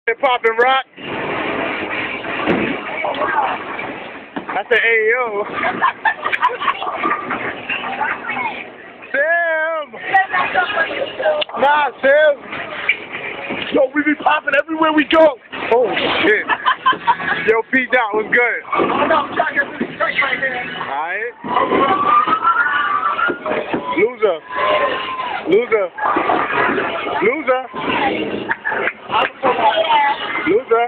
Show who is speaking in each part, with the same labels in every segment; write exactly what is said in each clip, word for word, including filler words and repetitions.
Speaker 1: Hip Hop and Rock. I said, hey, yo. Sam! Nah, Sam! Yo, we be popping everywhere we go. Oh, shit. Yo, P. Dot, what's good? Alright. Loser. Loser. Loser. Loser.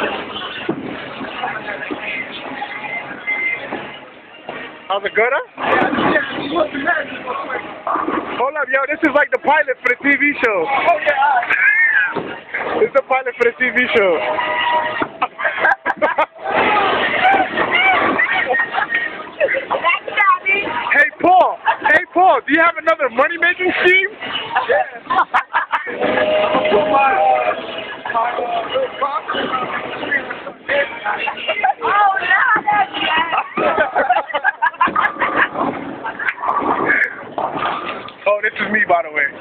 Speaker 1: How's it good, huh? Hold up, yo, this is like the pilot for the T V show. Oh, yeah. This is the pilot for the T V show. Hey, Paul. Hey, Paul, do you have another money-making scheme? Oh, this is me, by the way.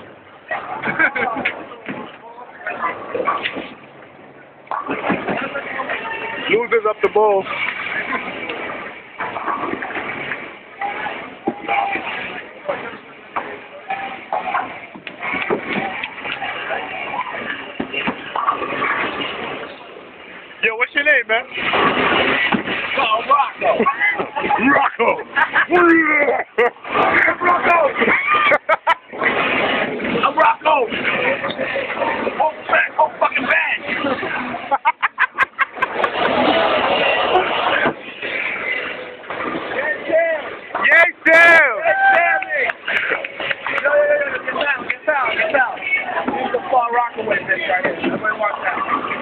Speaker 1: Losers up the bowl. Yo, what's your name, man?
Speaker 2: Oh, Rocco.
Speaker 1: Rocco.
Speaker 2: Rocco. I'm Rocco. Oh, back, oh, fucking bad.
Speaker 1: Yay, Sam!
Speaker 2: Yo, yo, yo, get down, get down, get down. This is the far Rockaway bitch right here. Everybody watch that.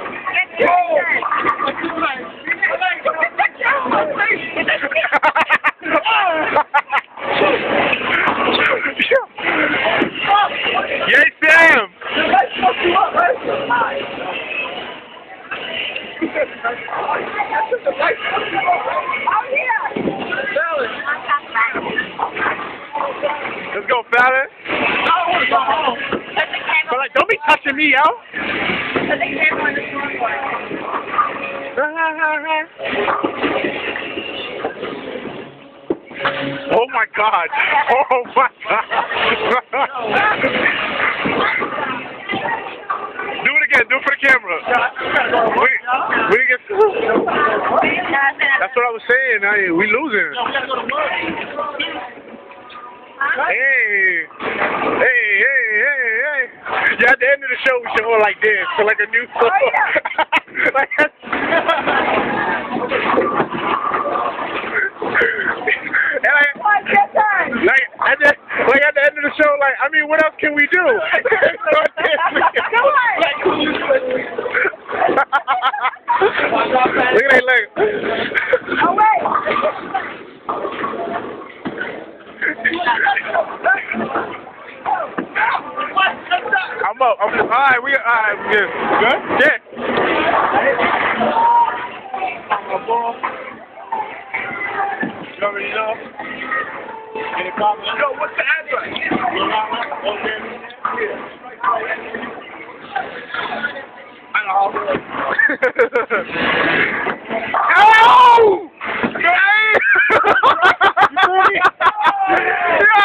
Speaker 1: Yay, Sam! Let's go, Fallon. But like, don't be touching me, yo. Oh my God! Oh my God! Do it again. Do it for the camera. We, we get. That's what I was saying. I, we losing. Hey, hey, hey, hey, hey! Yeah, at the end of the show, we should go like this, so like a new song. Like, Like at, the, like at the end of the show, like, I mean, what else can we do? Come on! Look at that, look.
Speaker 2: Oh, wait!
Speaker 1: I'm up. I'm all right. We all right. We good. Good. Yeah. You already know. Any problem?
Speaker 2: Yo, what's the address? I know.
Speaker 1: Oh! Hey! Yo!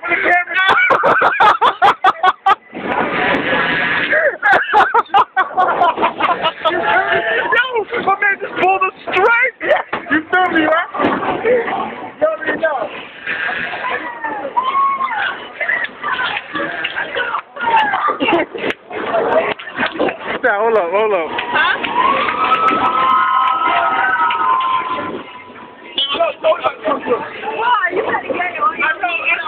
Speaker 1: Yo, my man just pulled a strike. You feel me, right?
Speaker 2: You already know.
Speaker 1: Now, hold up, hold up.
Speaker 2: Huh? Why? You gotta get it on. I know, I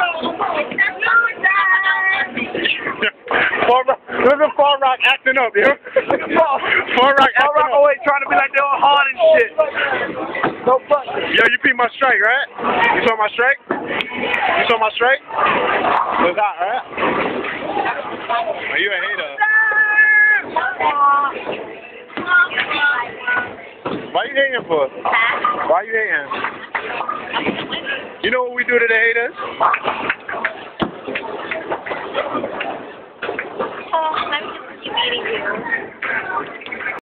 Speaker 2: know.
Speaker 1: Far Rock, look at Far Rock acting up, yo. Far Rock acting
Speaker 2: Rock
Speaker 1: up.
Speaker 2: always trying to be like they're all hard and shit. No fucking.
Speaker 1: Yo, you beat my strike, right? You saw my strike? You saw my strike? It was hot, right? Are you a hater? Why you hating for? Why you hating? You know what we do to the haters?
Speaker 3: Oh, I'm just meeting you.